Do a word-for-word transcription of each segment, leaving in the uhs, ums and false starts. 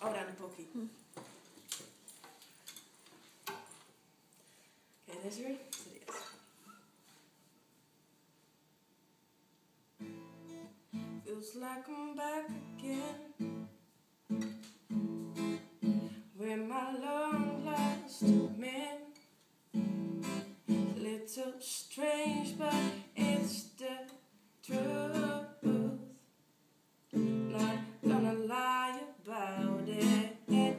Ahora un poquito. Okay, Desiree? Feels like I'm back again, where my long lost men. Little strange, but it's the truth. Not gonna lie about it.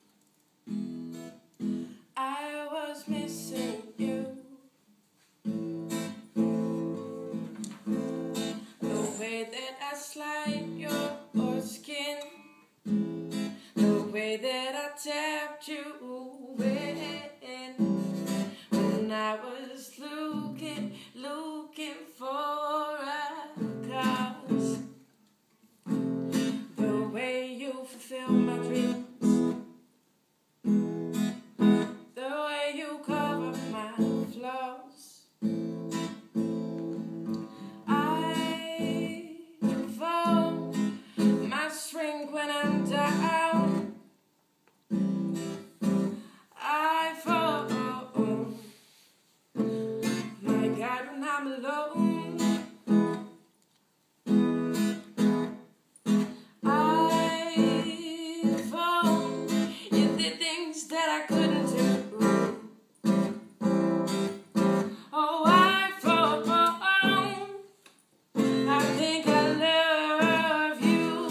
I was missing you. The way that I slide your skin, the way that I tapped you in, when I was looking, looking for a cause. The way you fulfill my dreams, the way you cover my flaws. I fall, my strength when I'm down. I fall, my God, when I'm alone. I fall, you did things that I couldn't do. Oh, I fall, I think I love you.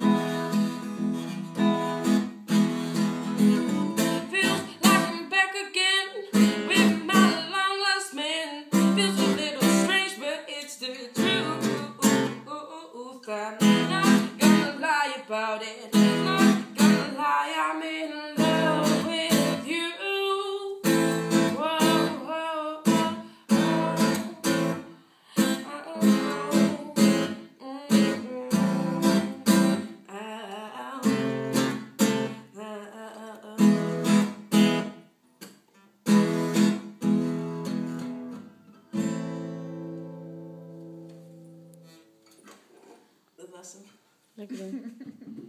Feels like I'm back again with my long lost man. Feels a little strange, but it's the truth. I'm not gonna lie about it. Not gonna lie, I'm in love with you. Whoa, whoa, whoa, whoa. The lesson. Lekker doen.